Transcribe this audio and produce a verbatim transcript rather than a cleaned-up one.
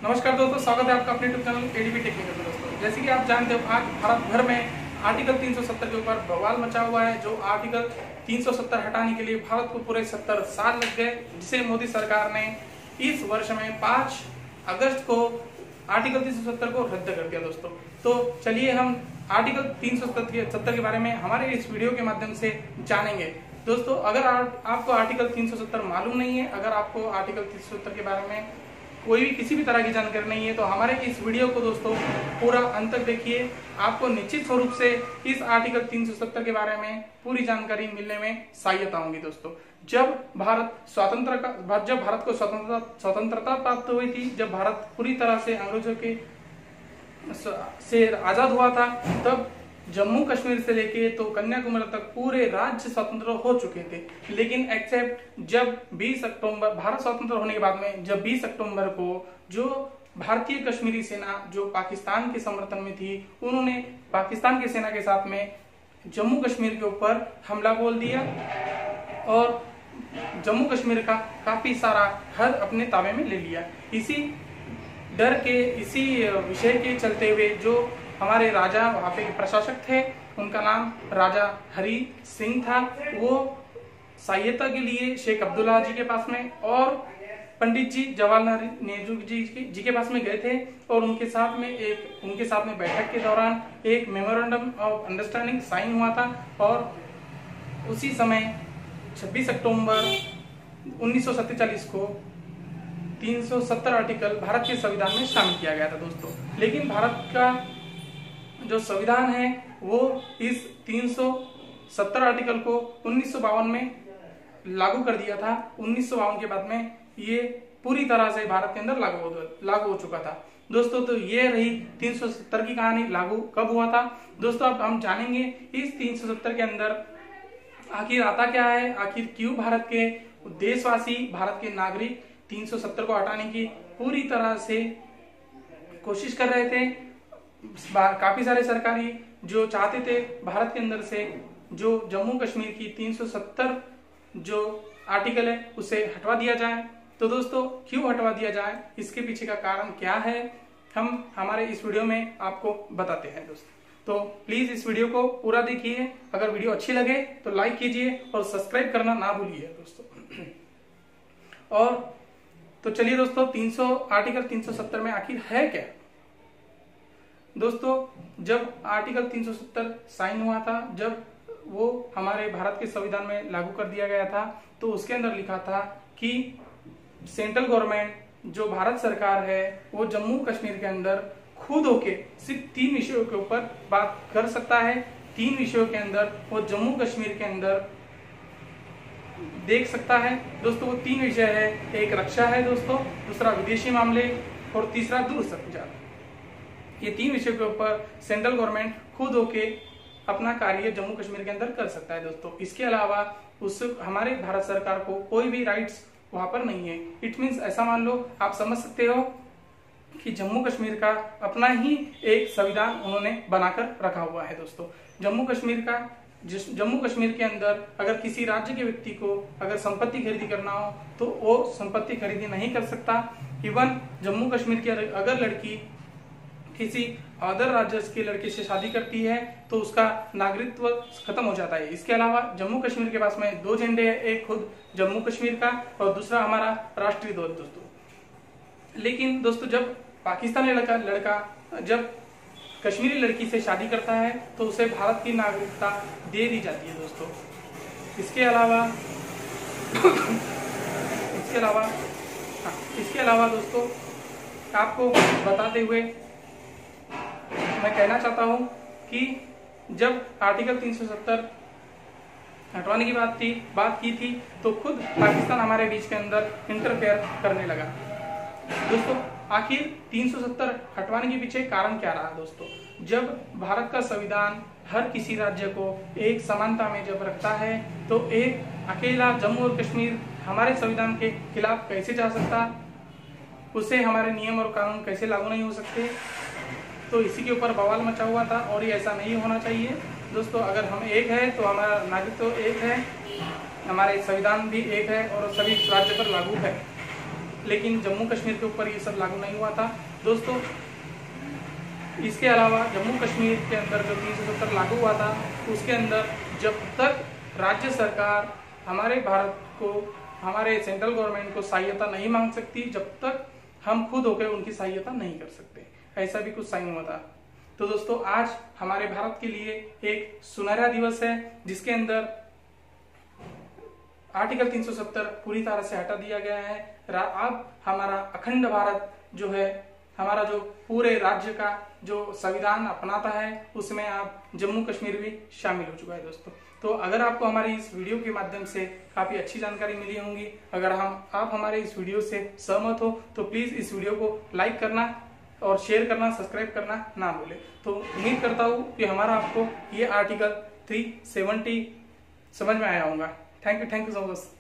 नमस्कार दोस्तों, स्वागत है आपका अपने यूट्यूब चैनल एडीबी टेक्निकल में। दोस्तों जैसे कि आप जानते हो, आज भारत भर में आर्टिकल तीन सौ सत्तर के ऊपर बवाल मचा हुआ है। जो आर्टिकल तीन सौ सत्तर हटाने के लिए भारत को पूरे सत्तर साल लग गए, जिसे मोदी सरकार ने इस वर्ष में पाँच अगस्त को आर्टिकल तीन सौ सत्तर को रद्द कर दिया। दोस्तों तो चलिए हम आर्टिकल तीन सौ सत्तर के बारे में हमारे इस वीडियो के माध्यम से जानेंगे। दोस्तों अगर आ, आपको आर्टिकल तीन सौ सत्तर मालूम नहीं है, अगर आपको आर्टिकल तीन सौ सत्तर के बारे में कोई भी किसी भी तरह की जानकारी नहीं है, तो हमारे इस वीडियो को दोस्तों पूरा अंत तक देखिए। आपको निश्चित स्वरूप से इस आर्टिकल तीन सौ सत्तर के बारे में पूरी जानकारी मिलने में सहायता होगी। दोस्तों जब भारत स्वतंत्र का जब भारत को स्वतंत्रता स्वतंत्रता प्राप्त हुई थी, जब भारत पूरी तरह से अंग्रेजों के से आजाद हुआ था, तब जम्मू कश्मीर से लेके तो कन्याकुमारी तक पूरे राज्य स्वतंत्र हो चुके थे। लेकिन एक्सेप्ट जब बीस अक्टूबर भारत स्वतंत्र होने के बाद में जब बीस अक्टूबर को जो भारतीय कश्मीरी सेना जो पाकिस्तान के समर्थन में थी, उन्होंने पाकिस्तान की सेना के साथ में जम्मू कश्मीर के ऊपर हमला बोल दिया और जम्मू कश्मीर का काफी सारा हद अपने ताबे में ले लिया। इसी डर के इसी विषय के चलते हुए जो हमारे राजा वहाँ पे प्रशासक थे, उनका नाम राजा हरी सिंह था, वो सहायता के लिए शेख अब्दुल्ला जी के पास में और पंडित जी जवाहरलाल नेहरू जी जी के पास में गए थे। और उनके साथ में एक उनके साथ में बैठक के दौरान एक मेमोरेंडम ऑफ अंडरस्टैंडिंग साइन हुआ था और उसी समय छब्बीस अक्टूबर उन्नीस सौ सैंतालीस को तीन सौ सत्तर आर्टिकल भारत के संविधान में शामिल किया गया था। दोस्तों लेकिन भारत का जो संविधान है वो इस तीन सौ सत्तर आर्टिकल को उन्नीस सौ बावन में लागू कर दिया था। उन्नीस सौ बावन के बाद में ये पूरी तरह से भारत के अंदर लागू हो लागू हो चुका था। दोस्तों तो ये रही तीन सौ सत्तर की कहानी, लागू कब हुआ था। दोस्तों अब हम जानेंगे इस तीन सौ सत्तर के अंदर आखिर आता क्या है, आखिर क्यों भारत के देशवासी, भारत के नागरिक तीन सौ सत्तर को हटाने की पूरी तरह से कोशिश कर रहे थे। काफी सारे सरकारी जो चाहते थे भारत के अंदर से जो जम्मू कश्मीर की तीन सौ सत्तर जो आर्टिकल है उसे हटवा दिया जाए। तो दोस्तों क्यों हटवा दिया जाए, इसके पीछे का कारण क्या है, हम हमारे इस वीडियो में आपको बताते हैं। दोस्तों तो प्लीज इस वीडियो को पूरा देखिए। अगर वीडियो अच्छी लगे तो लाइक कीजिए और सब्सक्राइब करना ना भूलिए दोस्तों। और तो चलिए दोस्तों, तीन सौ आर्टिकल तीन सौ सत्तर में आखिर है क्या। दोस्तों जब आर्टिकल तीन सौ सत्तर साइन हुआ था, जब वो हमारे भारत के संविधान में लागू कर दिया गया था, तो उसके अंदर लिखा था कि सेंट्रल गवर्नमेंट जो भारत सरकार है वो जम्मू कश्मीर के अंदर खुद होके सिर्फ तीन विषयों के ऊपर बात कर सकता है। तीन विषयों के अंदर वो जम्मू कश्मीर के अंदर देख सकता है। दोस्तों वो तीन विषय है, एक रक्षा है दोस्तों, दूसरा विदेशी मामले और तीसरा दूर संचार। ये तीन विषयों के ऊपर सेंट्रल गवर्नमेंट खुद होके अपना कार्य जम्मू कश्मीर के अंदर कर सकता है। दोस्तों इसके अलावा उस हमारे भारत सरकार को कोई भी राइट्स वहां पर नहीं है। इट मीन्स ऐसा मान लो, आप समझ सकते हो कि जम्मू कश्मीर का अपना ही एक संविधान उन्होंने बनाकर रखा हुआ है। दोस्तों जम्मू कश्मीर का जिस जम्मू कश्मीर के अंदर अगर किसी राज्य के व्यक्ति को अगर संपत्ति खरीदी करना हो तो वो संपत्ति खरीदी नहीं कर सकता। इवन जम्मू कश्मीर की अगर लड़की किसी अदर राज्य के लड़के से शादी करती है तो उसका नागरिकत्व खत्म हो जाता है। इसके अलावा जम्मू कश्मीर के पास में दो झंडे हैं, एक खुद जम्मू कश्मीर का और दूसरा हमारा राष्ट्रीय ध्वज। दोस्तों लेकिन दोस्तों जब पाकिस्तानी लड़का लड़का जब कश्मीरी लड़की से शादी करता है तो उसे भारत की नागरिकता दे दी जाती है। दोस्तों इसके अलावा इसके अलावा हाँ, इसके अलावा दोस्तों आपको बताते हुए मैं कहना चाहता हूं कि जब आर्टिकल तीन सौ सत्तर हटवाने की बात थी बात की थी तो खुद पाकिस्तान हमारे बीच के अंदर इंटरफेयर करने लगा। दोस्तों आखिर तीन सौ सत्तर हटवाने के पीछे कारण क्या रहा। दोस्तों जब भारत का संविधान हर किसी राज्य को एक समानता में जब रखता है तो एक अकेला जम्मू और कश्मीर हमारे संविधान के खिलाफ कैसे जा सकता, उसे हमारे नियम और कानून कैसे लागू नहीं हो सकते। तो इसी के ऊपर बवाल मचा हुआ था और ये ऐसा नहीं होना चाहिए। दोस्तों अगर हम एक है तो हमारा नागरिक तो एक है, हमारे संविधान भी एक है और सभी राज्य पर लागू है। लेकिन जम्मू कश्मीर के ऊपर ये सब लागू नहीं हुआ था दोस्तों। इसके अलावा जम्मू कश्मीर के अंदर जो तीन सौ सत्तर लागू हुआ था, उसके अंदर जब तक राज्य सरकार हमारे भारत को, हमारे सेंट्रल गवर्नमेंट को सहायता नहीं मांग सकती, जब तक हम खुद होकर उनकी सहायता नहीं कर सकते, ऐसा भी कुछ साइन हुआ था। तो दोस्तों आज हमारे भारत के लिए एक सुनहरा दिवस है, जिसके अंदर आर्टिकल तीन सौ सत्तर पूरी तरह से हटा दिया गया है। अब हमारा अखंड भारत जो है, हमारा जो पूरे राज्य का जो संविधान अपनाता है, उसमें आप जम्मू कश्मीर भी शामिल हो चुका है दोस्तों। तो अगर आपको हमारी इस वीडियो के माध्यम से काफी अच्छी जानकारी मिली होंगी, अगर हम आप हमारे इस वीडियो से सहमत हो तो प्लीज इस वीडियो को लाइक करना और शेयर करना, सब्सक्राइब करना ना भूले। तो उम्मीद करता हूँ कि हमारा आपको ये आर्टिकल तीन सौ सत्तर समझ में आया होगा। Thank you thank you so much.